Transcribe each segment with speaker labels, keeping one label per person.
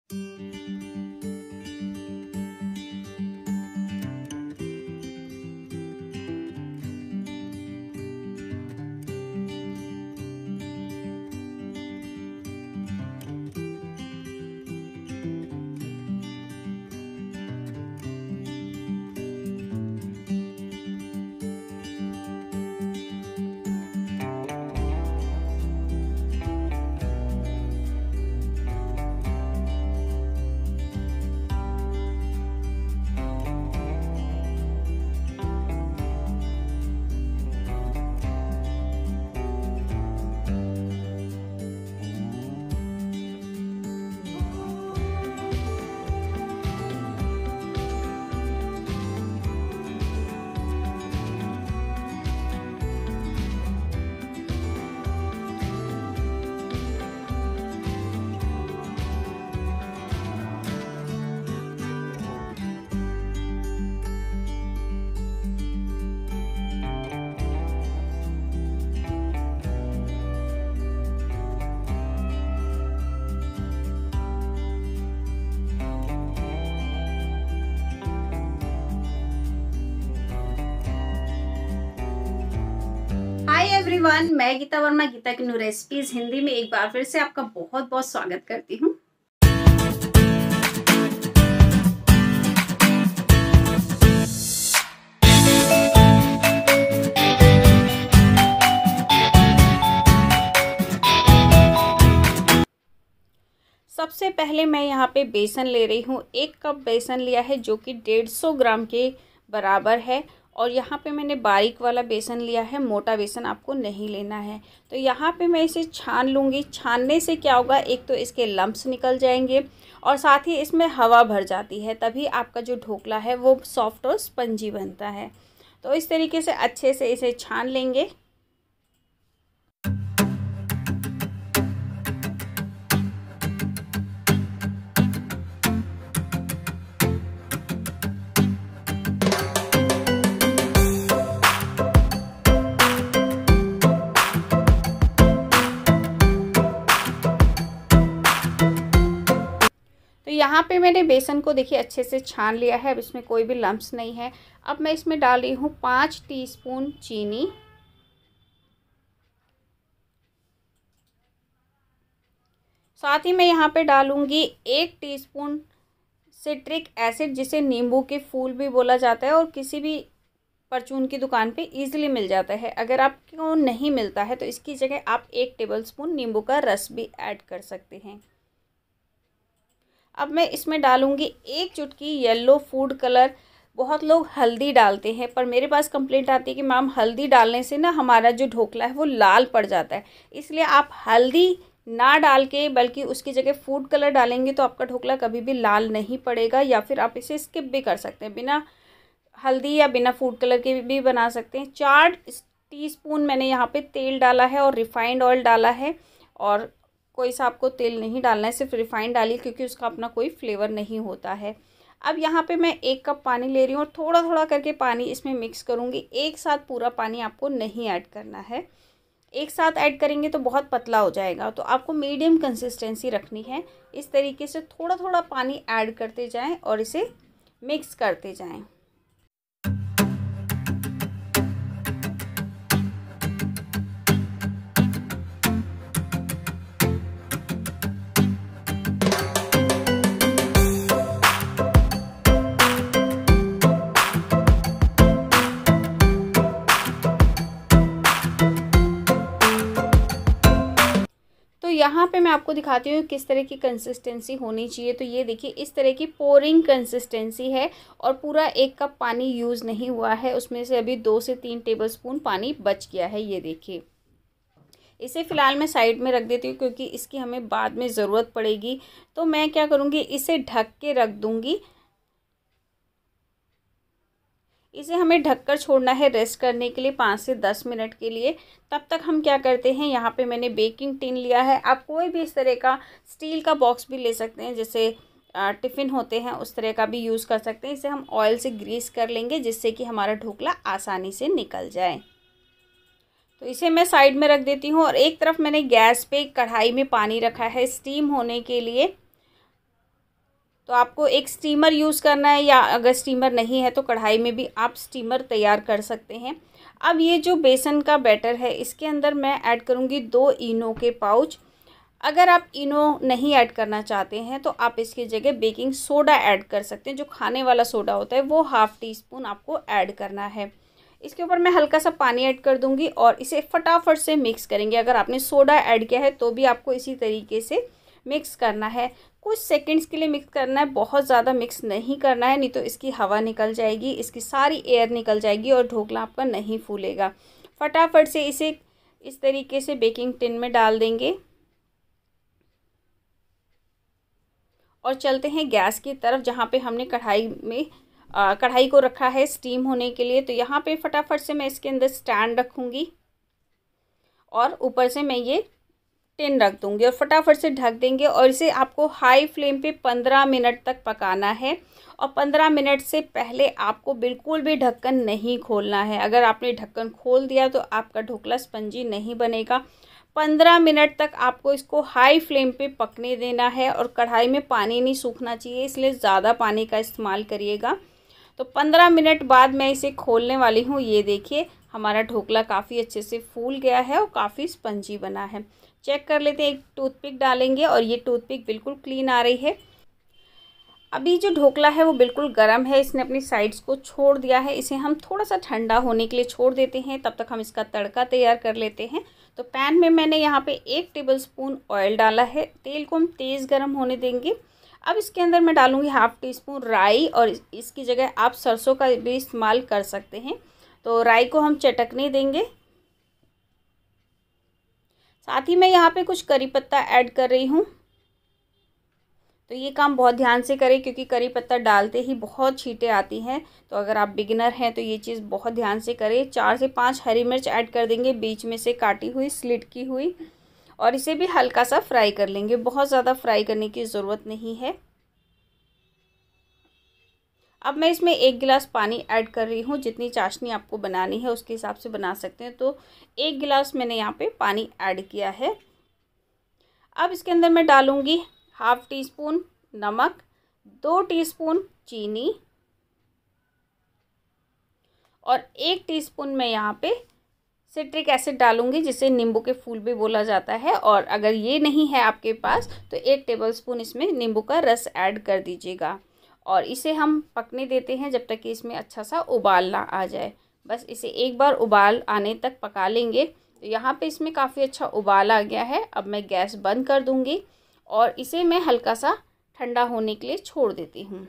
Speaker 1: Everyone, मैं गीता वर्मा, गीता की new recipes Hindi में एक बार फिर से आपका बहुत बहुत स्वागत करती हूँ। सबसे पहले मैं यहाँ पे बेसन ले रही हूँ। 1 कप बेसन लिया है जो कि 150 ग्राम के बराबर है। और यहाँ पे मैंने बारीक वाला बेसन लिया है, मोटा बेसन आपको नहीं लेना है। तो यहाँ पे मैं इसे छान लूँगी। छानने से क्या होगा, एक तो इसके लम्प्स निकल जाएंगे और साथ ही इसमें हवा भर जाती है, तभी आपका जो ढोकला है वो सॉफ्ट और स्पंजी बनता है। तो इस तरीके से अच्छे से इसे छान लेंगे। तो यहाँ पे मैंने बेसन को देखिए अच्छे से छान लिया है। अब इसमें कोई भी लम्प्स नहीं है। अब मैं इसमें डाल रही हूँ 5 टीस्पून चीनी, साथ ही मैं यहाँ पे डालूँगी 1 टीस्पून सिट्रिक एसिड, जिसे नींबू के फूल भी बोला जाता है और किसी भी परचून की दुकान पे इजीली मिल जाता है। अगर आपको नहीं मिलता है तो इसकी जगह आप 1 टेबलस्पून नींबू का रस भी ऐड कर सकते हैं। अब मैं इसमें डालूंगी 1 चुटकी येलो फूड कलर। बहुत लोग हल्दी डालते हैं, पर मेरे पास कंप्लेंट आती है कि मैम हल्दी डालने से ना हमारा जो ढोकला है वो लाल पड़ जाता है। इसलिए आप हल्दी ना डाल के बल्कि उसकी जगह फूड कलर डालेंगे तो आपका ढोकला कभी भी लाल नहीं पड़ेगा। या फिर आप इसे स्किप भी कर सकते हैं, बिना हल्दी या बिना फूड कलर के भी बना सकते हैं। 4 टीस्पून मैंने यहाँ पे तेल डाला है और रिफाइंड ऑयल डाला है। और कोई सा आपको तेल नहीं डालना है, सिर्फ रिफाइंड डालिए क्योंकि उसका अपना कोई फ्लेवर नहीं होता है। अब यहाँ पे मैं 1 कप पानी ले रही हूँ और थोड़ा थोड़ा करके पानी इसमें मिक्स करूँगी। एक साथ पूरा पानी आपको नहीं ऐड करना है। एक साथ ऐड करेंगे तो बहुत पतला हो जाएगा, तो आपको मीडियम कंसिस्टेंसी रखनी है। इस तरीके से थोड़ा थोड़ा पानी ऐड करते जाएं और इसे मिक्स करते जाएं। तो यहाँ पे मैं आपको दिखाती हूँ किस तरह की कंसिस्टेंसी होनी चाहिए। तो ये देखिए इस तरह की पोरिंग कंसिस्टेंसी है और पूरा 1 कप पानी यूज़ नहीं हुआ है, उसमें से अभी 2 से 3 टेबलस्पून पानी बच गया है। ये देखिए, इसे फ़िलहाल मैं साइड में रख देती हूँ क्योंकि इसकी हमें बाद में ज़रूरत पड़ेगी। तो मैं क्या करूँगी, इसे ढक के रख दूँगी। इसे हमें ढककर छोड़ना है रेस्ट करने के लिए 5 से 10 मिनट के लिए। तब तक हम क्या करते हैं, यहाँ पे मैंने बेकिंग टिन लिया है। आप कोई भी इस तरह का स्टील का बॉक्स भी ले सकते हैं, जैसे टिफ़िन होते हैं उस तरह का भी यूज़ कर सकते हैं। इसे हम ऑयल से ग्रीस कर लेंगे जिससे कि हमारा ढोकला आसानी से निकल जाए। तो इसे मैं साइड में रख देती हूँ और एक तरफ मैंने गैस पे कढ़ाई में पानी रखा है स्टीम होने के लिए। तो आपको एक स्टीमर यूज़ करना है, या अगर स्टीमर नहीं है तो कढ़ाई में भी आप स्टीमर तैयार कर सकते हैं। अब ये जो बेसन का बैटर है इसके अंदर मैं ऐड करूँगी 2 इनो के पाउच। अगर आप इनो नहीं ऐड करना चाहते हैं तो आप इसकी जगह बेकिंग सोडा ऐड कर सकते हैं। जो खाने वाला सोडा होता है वो ½ टीस्पून आपको ऐड करना है। इसके ऊपर मैं हल्का सा पानी ऐड कर दूंगी और इसे फटाफट से मिक्स करेंगे। अगर आपने सोडा ऐड किया है तो भी आपको इसी तरीके से मिक्स करना है। कुछ सेकंड्स के लिए मिक्स करना है, बहुत ज़्यादा मिक्स नहीं करना है, नहीं तो इसकी हवा निकल जाएगी, इसकी सारी एयर निकल जाएगी और ढोकला आपका नहीं फूलेगा। फटाफट से इसे इस तरीके से बेकिंग टिन में डाल देंगे और चलते हैं गैस की तरफ, जहाँ पे हमने कढ़ाई को रखा है स्टीम होने के लिए। तो यहाँ पे फटाफट से मैं इसके अंदर स्टैंड रखूँगी और ऊपर से मैं ये टिन रख दूँगी और फटाफट से ढक देंगे। और इसे आपको हाई फ्लेम पे 15 मिनट तक पकाना है और 15 मिनट से पहले आपको बिल्कुल भी ढक्कन नहीं खोलना है। अगर आपने ढक्कन खोल दिया तो आपका ढोकला स्पंजी नहीं बनेगा। 15 मिनट तक आपको इसको हाई फ्लेम पे पकने देना है और कढ़ाई में पानी नहीं सूखना चाहिए, इसलिए ज़्यादा पानी का इस्तेमाल करिएगा। तो 15 मिनट बाद मैं इसे खोलने वाली हूँ। ये देखिए हमारा ढोकला काफ़ी अच्छे से फूल गया है और काफ़ी स्पंजी बना है। चेक कर लेते हैं, एक टूथपिक डालेंगे और ये टूथपिक बिल्कुल क्लीन आ रही है। अभी जो ढोकला है वो बिल्कुल गर्म है, इसने अपनी साइड्स को छोड़ दिया है। इसे हम थोड़ा सा ठंडा होने के लिए छोड़ देते हैं, तब तक हम इसका तड़का तैयार कर लेते हैं। तो पैन में मैंने यहाँ पे 1 टेबलस्पून ऑयल डाला है। तेल को हम तेज़ गर्म होने देंगे। अब इसके अंदर मैं डालूँगी ½ टीस्पून राई और इसकी जगह आप सरसों का भी इस्तेमाल कर सकते हैं। तो राई को हम चटकने देंगे। साथ ही मैं यहाँ पे कुछ करी पत्ता ऐड कर रही हूँ। तो ये काम बहुत ध्यान से करें क्योंकि करी पत्ता डालते ही बहुत छींटे आती हैं। तो अगर आप बिगिनर हैं तो ये चीज़ बहुत ध्यान से करें। 4 से 5 हरी मिर्च ऐड कर देंगे, बीच में से काटी हुई, स्लिट की हुई, और इसे भी हल्का सा फ्राई कर लेंगे। बहुत ज़्यादा फ्राई करने की ज़रूरत नहीं है। अब मैं इसमें 1 गिलास पानी ऐड कर रही हूँ। जितनी चाशनी आपको बनानी है उसके हिसाब से बना सकते हैं। तो 1 गिलास मैंने यहाँ पे पानी ऐड किया है। अब इसके अंदर मैं डालूँगी ½ टीस्पून नमक, 2 टीस्पून चीनी और 1 टीस्पून मैं यहाँ पे सिट्रिक एसिड डालूँगी, जिसे नींबू के फूल भी बोला जाता है। और अगर ये नहीं है आपके पास तो 1 टेबलस्पून इसमें नींबू का रस ऐड कर दीजिएगा और इसे हम पकने देते हैं जब तक कि इसमें अच्छा सा उबाल ना आ जाए। बस इसे एक बार उबाल आने तक पका लेंगे। तो यहाँ पे इसमें काफ़ी अच्छा उबाल आ गया है। अब मैं गैस बंद कर दूँगी और इसे मैं हल्का सा ठंडा होने के लिए छोड़ देती हूँ।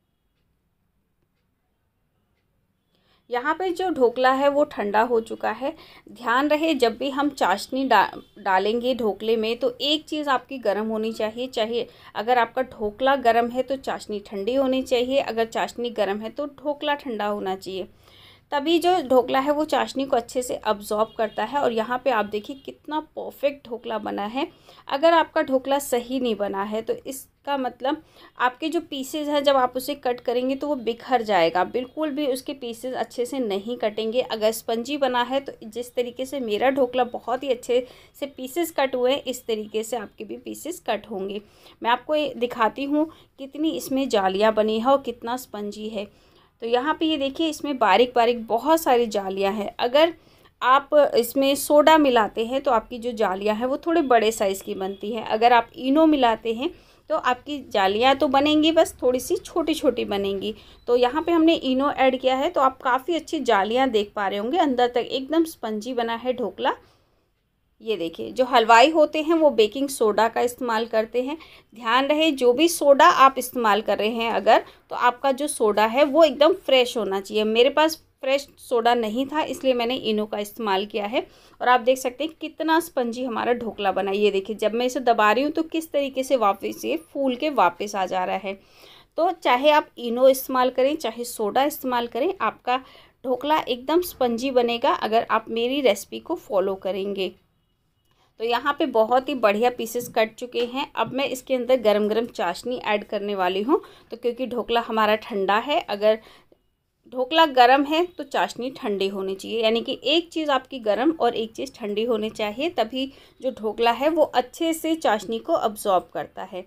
Speaker 1: यहाँ पे जो ढोकला है वो ठंडा हो चुका है। ध्यान रहे जब भी हम चाशनी डालेंगे ढोकले में तो एक चीज़ आपकी गर्म होनी चाहिए। अगर आपका ढोकला गर्म है तो चाशनी ठंडी होनी चाहिए, अगर चाशनी गर्म है तो ढोकला ठंडा होना चाहिए। तभी जो ढोकला है वो चाशनी को अच्छे से अब्जॉर्ब करता है। और यहाँ पे आप देखिए कितना परफेक्ट ढोकला बना है। अगर आपका ढोकला सही नहीं बना है तो इसका मतलब आपके जो पीसेज हैं जब आप उसे कट करेंगे तो वो बिखर जाएगा, बिल्कुल भी उसके पीसेज अच्छे से नहीं कटेंगे। अगर स्पंजी बना है तो जिस तरीके से मेरा ढोकला बहुत ही अच्छे से पीसेस कट हुए हैं, इस तरीके से आपके भी पीसेस कट होंगे। मैं आपको दिखाती हूँ कितनी इसमें जालियाँ बनी है और कितना स्पंजी है। तो यहाँ पे ये देखिए इसमें बारीक बारीक बहुत सारी जालियाँ हैं। अगर आप इसमें सोडा मिलाते हैं तो आपकी जो जालियाँ हैं वो थोड़े बड़े साइज़ की बनती हैं। अगर आप इनो मिलाते हैं तो आपकी जालियाँ तो बनेंगी, बस थोड़ी सी छोटी छोटी बनेंगी। तो यहाँ पे हमने इनो ऐड किया है तो आप काफ़ी अच्छी जालियाँ देख पा रहे होंगे। अंदर तक एकदम स्पंजी बना है ढोकला। ये देखिए जो हलवाई होते हैं वो बेकिंग सोडा का इस्तेमाल करते हैं। ध्यान रहे जो भी सोडा आप इस्तेमाल कर रहे हैं अगर, तो आपका जो सोडा है वो एकदम फ्रेश होना चाहिए। मेरे पास फ्रेश सोडा नहीं था इसलिए मैंने इनो का इस्तेमाल किया है। और आप देख सकते हैं कितना स्पंजी हमारा ढोकला बना। ये देखिए जब मैं इसे दबा रही हूँ तो किस तरीके से वापस ये फूल के वापस आ जा रहा है। तो चाहे आप इनो इस्तेमाल करें चाहे सोडा इस्तेमाल करें, आपका ढोकला एकदम स्पंजी बनेगा अगर आप मेरी रेसिपी को फॉलो करेंगे। तो यहाँ पे बहुत ही बढ़िया पीसेस कट चुके हैं। अब मैं इसके अंदर गरम गरम चाशनी ऐड करने वाली हूँ। तो क्योंकि ढोकला हमारा ठंडा है, अगर ढोकला गरम है तो चाशनी ठंडी होनी चाहिए, यानी कि एक चीज़ आपकी गरम और एक चीज़ ठंडी होनी चाहिए, तभी जो ढोकला है वो अच्छे से चाशनी को अब्जॉर्ब करता है।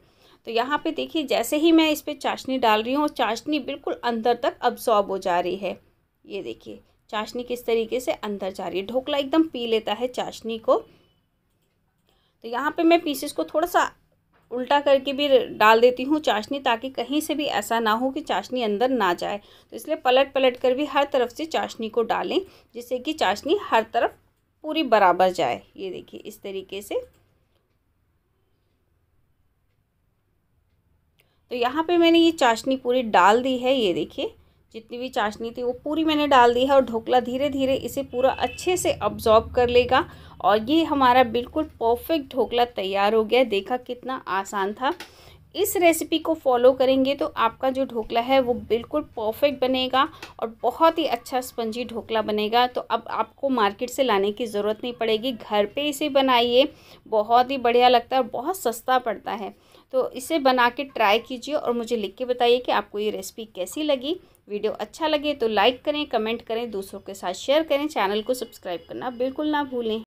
Speaker 1: तो यहाँ पे देखिए जैसे ही मैं इस पर चाशनी डाल रही हूँ, चाशनी बिल्कुल अंदर तक अब्सॉर्ब हो जा रही है। ये देखिए चाशनी किस तरीके से अंदर जा रही है। ढोकला एकदम पी लेता है चाशनी को। तो यहाँ पे मैं पीसेस को थोड़ा सा उल्टा करके भी डाल देती हूँ चाशनी, ताकि कहीं से भी ऐसा ना हो कि चाशनी अंदर ना जाए। तो इसलिए पलट पलट कर भी हर तरफ से चाशनी को डालें, जिससे कि चाशनी हर तरफ पूरी बराबर जाए। ये देखिए इस तरीके से। तो यहाँ पे मैंने ये चाशनी पूरी डाल दी है। ये देखिए जितनी भी चाशनी थी वो पूरी मैंने डाल दी है, और ढोकला धीरे धीरे इसे पूरा अच्छे से अब्जॉर्ब कर लेगा। और ये हमारा बिल्कुल परफेक्ट ढोकला तैयार हो गया। देखा कितना आसान था। इस रेसिपी को फॉलो करेंगे तो आपका जो ढोकला है वो बिल्कुल परफेक्ट बनेगा और बहुत ही अच्छा स्पंजी ढोकला बनेगा। तो अब आपको मार्केट से लाने की ज़रूरत नहीं पड़ेगी, घर पे इसे बनाइए। बहुत ही बढ़िया लगता है और बहुत सस्ता पड़ता है। तो इसे बना के ट्राई कीजिए और मुझे लिख के बताइए कि आपको ये रेसिपी कैसी लगी। वीडियो अच्छा लगे तो लाइक करें, कमेंट करें, दूसरों के साथ शेयर करें, चैनल को सब्सक्राइब करना बिल्कुल ना भूलें।